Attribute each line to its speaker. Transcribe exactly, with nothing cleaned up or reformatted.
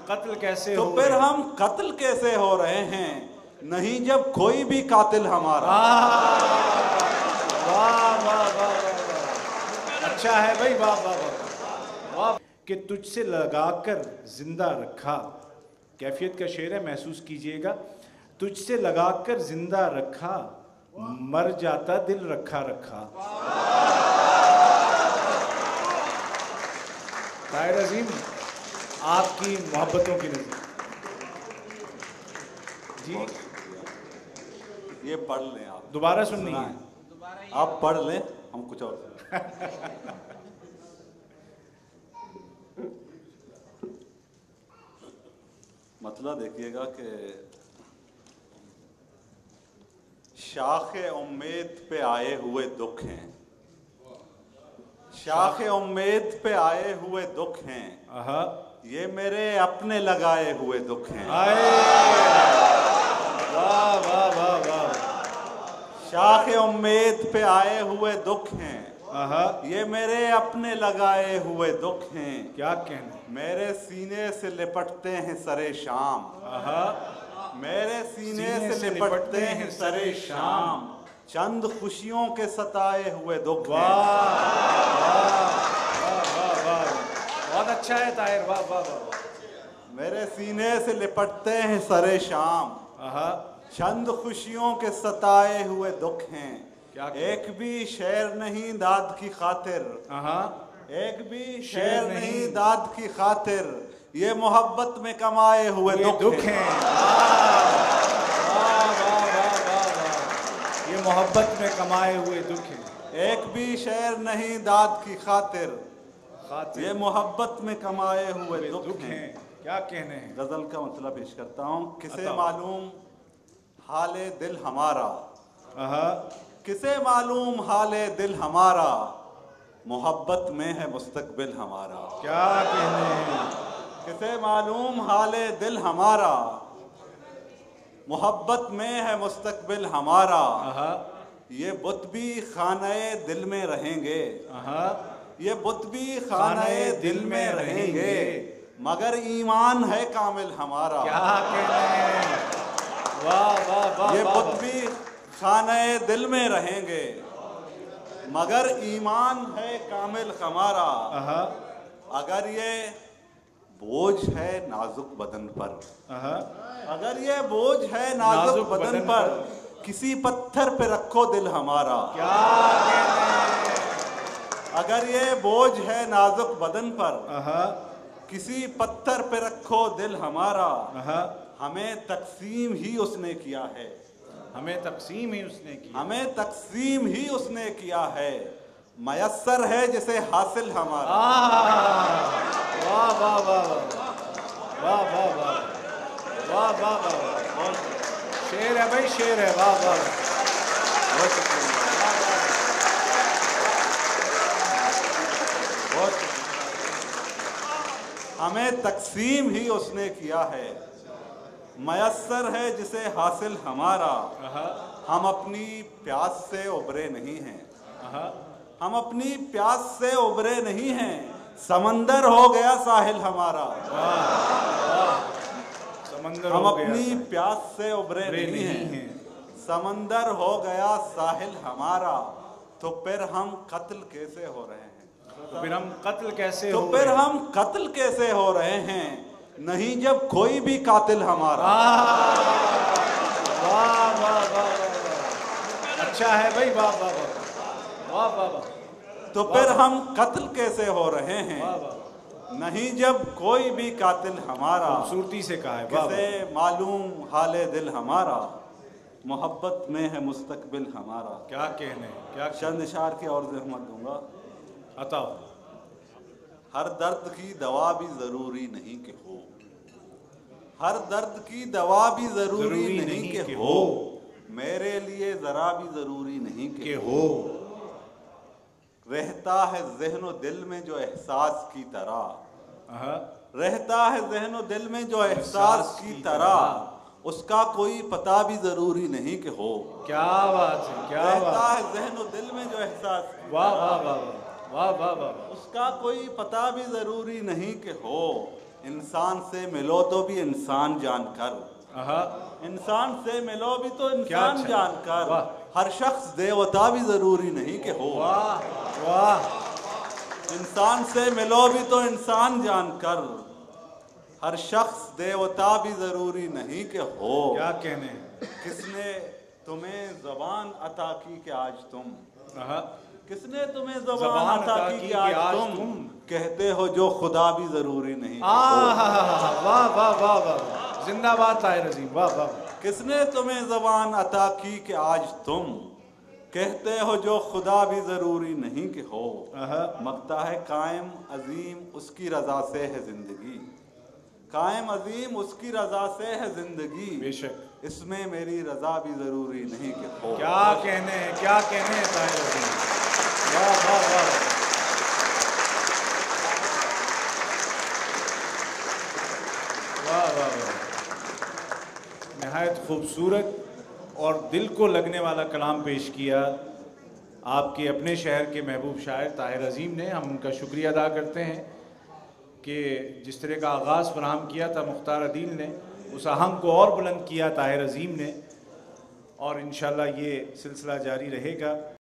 Speaker 1: कत्ल कैसे
Speaker 2: तो
Speaker 1: हो
Speaker 2: फिर हम कत्ल कैसे हो रहे हैं, नहीं जब कोई भी कातिल हमारा।
Speaker 1: वाह वाह वाह वाह, अच्छा है भाई, वाह वाह वाह वाह। कि तुझसे लगाकर जिंदा रखा, कैफियत का शेर है, महसूस कीजिएगा। तुझसे लगाकर जिंदा रखा, मर जाता दिल रखा रखा। ताहिर अजीम, आपकी मोहब्बतों की नज़र जी,
Speaker 2: ये पढ़ लें आप,
Speaker 1: दोबारा सुननी है,
Speaker 2: आप पढ़ लें, हम कुछ और मतलब देखिएगा कि शाखे उम्मीद पे आए हुए दुख हैं, शाखे उम्मीद पे आए हुए दुख हैं, ये मेरे अपने लगाए हुए दुख हैं।
Speaker 1: वाह वाह वाह वाह,
Speaker 2: शाखे उम्मीद पे आए हुए दुख हैं, ये मेरे अपने लगाए हुए दुख हैं।
Speaker 1: क्या कहना,
Speaker 2: मेरे सीने से लिपटते हैं सरे शाम, मेरे सीने, सीने से लिपटते हैं सरे शाम, चंद खुशियों के सताए हुए दुख।
Speaker 1: वाह वाह वाह वाह, बहुत अच्छा है ताहिर, वाह वाह वाह।
Speaker 2: मेरे सीने से लिपटते हैं सरे शाम, चंद खुशियों के सताए हुए दुख हैं।
Speaker 1: क्या
Speaker 2: एक भी शेर नहीं दाद की खातिर, एक भी शेर नहीं दाद की खातिर, ये मोहब्बत में कमाए हुए दुख, दुख हैं।
Speaker 1: वाह वाह वाह वाह वाह, ये मोहब्बत में कमाए हुए दुख हैं।
Speaker 2: एक भी शेर नहीं दाद की खातिर,
Speaker 1: खातिर
Speaker 2: ये मोहब्बत में कमाए हुए दुख, दुख हैं।
Speaker 1: क्या कहने हैं,
Speaker 2: गजल का मतलब पेश करता हूँ। किसे मालूम हाले दिल हमारा, किसे मालूम हाले दिल हमारा, मोहब्बत में है मुस्तकबिल हमारा।
Speaker 1: क्या कहने हैं,
Speaker 2: किसे मालूम हाले दिल हमारा, मोहब्बत में है मुस्तकबिल हमारा। ये बुत भी खाने दिल में रहेंगे, ये बुत भी खाने दिल में रहेंगे, मगर ईमान है कामिल हमारा।
Speaker 1: क्या कहने हैं, वाह वाह वाह,
Speaker 2: ये बुत भी खाने दिल में रहेंगे, मगर ईमान है कामिल हमारा। अगर ये बोझ है नाजुक बदन पर, अगर ये बोझ है नाजुक बदन पर, किसी पत्थर पे रखो दिल हमारा।
Speaker 1: क्या कहने हैं,
Speaker 2: अगर ये बोझ है नाजुक बदन पर, किसी पत्थर पे रखो दिल हमारा। हमें तकसीम ही उसने किया है,
Speaker 1: हमें तकसीम ही उसने की,
Speaker 2: हमें तकसीम ही उसने किया है, मयस्सर है जिसे हासिल हमारा।
Speaker 1: वाह वाह वाह वाह वाह वाह वाह वाह वाह, शेर है भाई, शेर है, वाह वाह
Speaker 2: बहुत शुक्रिया, बहुत हमें तकसीम ही उसने किया है, मयस्सर है जिसे हासिल हमारा। हम अपनी प्यास से उबरे नहीं हैं, हम अपनी प्यास से उबरे नहीं हैं, समंदर हो गया साहिल हमारा।
Speaker 1: समंदर
Speaker 2: हम
Speaker 1: हो गया,
Speaker 2: अपनी प्यास से उबरे नहीं, नहीं हैं, है। समंदर हो गया साहिल हमारा। तो फिर हम कत्ल कैसे हो रहे हैं,
Speaker 1: तो फिर हम कत्ल कैसे
Speaker 2: तो
Speaker 1: हो
Speaker 2: फिर
Speaker 1: रहे
Speaker 2: हम कत्ल कैसे हो रहे हैं, नहीं जब कोई भी कातिल हमारा।
Speaker 1: वाह वाह वाह, अच्छा है भाई, वाह वाह वाह वाह वाह।
Speaker 2: तो फिर हम कत्ल कैसे हो रहे हैं, नहीं जब कोई भी कातिल हमारा।
Speaker 1: खूबसूरती से कहा है,
Speaker 2: किसे मालूम हाले दिल हमारा, मोहब्बत में है मुस्तकबिल हमारा।
Speaker 1: क्या कहने, क्या
Speaker 2: चंद इशार की और ज़हमत दूंगा,
Speaker 1: अताओ।
Speaker 2: हर दर्द की दवा भी जरूरी नहीं कि हो, हर दर्द की दवा भी जरूरी, जरूरी नहीं, नहीं कि हो, मेरे लिए जरा भी जरूरी नहीं कि हो। रहता है ज़हनो दिल में जो एहसास की तरह, रहता है ज़हनो दिल में जो एहसास की तरह, उसका कोई पता भी जरूरी नहीं कि हो।
Speaker 1: क्या बात है, क्या
Speaker 2: रहता है ज़हनो दिल में जो एहसास,
Speaker 1: वाह वाह वाह वाह वाह वाह,
Speaker 2: उसका कोई पता भी जरूरी नहीं कि हो, इंसान से मिलो तो भी इंसान जानकर,
Speaker 1: आहा,
Speaker 2: इंसान से मिलो भी तो
Speaker 1: क्या
Speaker 2: इंसान
Speaker 1: अच्छा।
Speaker 2: जानकर,
Speaker 1: वाह।
Speaker 2: हर शख्स देवता भी जरूरी नहीं कि हो।
Speaker 1: वाह वाह,
Speaker 2: इंसान से मिलो भी तो इंसान जानकर, हर शख्स देवता भी जरूरी नहीं कि हो।
Speaker 1: क्या कहने हैं।
Speaker 2: किसने तुम्हें जबान अता की कि आज तुम,
Speaker 1: आहा,
Speaker 2: किसने तुम्हें जबान
Speaker 1: ज़बान
Speaker 2: अता
Speaker 1: अता
Speaker 2: की
Speaker 1: की
Speaker 2: कि आज
Speaker 1: कि आज
Speaker 2: तुम
Speaker 1: तुम
Speaker 2: कहते हो जो खुदा भी जरूरी नहीं कि हो।
Speaker 1: आहा, वाह वाह वाह वाह, जिंदाबाद ताहिर अजीम, वाह वाह।
Speaker 2: किसने तुम्हें जबान अता की कि आज तुम कहते हो जो खुदा भी जरूरी नहीं कि हो।
Speaker 1: आहा,
Speaker 2: मगता है कायम अजीम उसकी रजा से है जिंदगी, कायम अजीम उसकी रजा से है जिंदगी,
Speaker 1: बेशक।
Speaker 2: इसमें मेरी रजा भी जरूरी नहीं कि हो।
Speaker 1: क्या कहने हैं, क्या कहने हैं ताहिर अजीम, वाह वाह वाह, वाह वाह वाह। नहायत खूबसूरत और दिल को लगने वाला कलाम पेश किया आपके अपने शहर के महबूब शायर ताहिर अजीम ने। हम उनका शुक्रिया अदा करते हैं कि जिस तरह का आगाज़ फराहम किया था मुख्तार अदील ने, उस आहंग को और बुलंद किया ताहिर अजीम ने, और इंशाल्लाह ये सिलसिला जारी रहेगा।